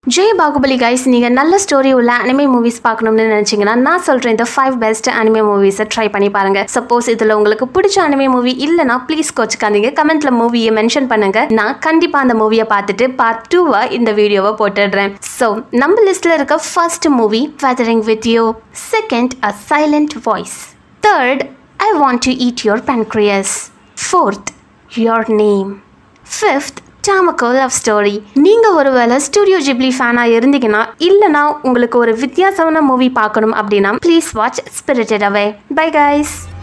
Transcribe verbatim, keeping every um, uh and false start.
Jai Baahubali guys, நீங்கள் நல்ல story உள்ள அனிமே மூவிஸ் பார்க்கணும்னு நினச்சிங்கன்னா நான் சொல்கிறேன் இந்த ஃபைவ் பெஸ்ட் அனிமே மூவிஸை ட்ரை பண்ணி பாருங்கள். சப்போஸ் இதில் உங்களுக்கு பிடிச்ச அனிமே மூவி இல்லைனா ப்ளீஸ் கோச்சுக்காதீங்க, கமெண்ட்ல மூவியை மென்ஷன் பண்ணுங்க. நான் கண்டிப்பாக அந்த மூவியை பார்த்துட்டு பார்ட் டூவா இந்த வீடியோவை போட்டுடுறேன். ஸோ நம்ம லிஸ்ட்டில் இருக்க first movie weathering with you, second a silent voice, third I want to eat your pancreas, fourth your name, fifth Tamako love story. நீங்கள் ஒருவேளை ஸ்டூடியோ ஜிப்லி ஃபேனாக இருந்தீங்கன்னா இல்லைனா உங்களுக்கு ஒரு வித்தியாசமான மூவி பார்க்கணும் அப்படின்னா please watch spirited away. Bye guys.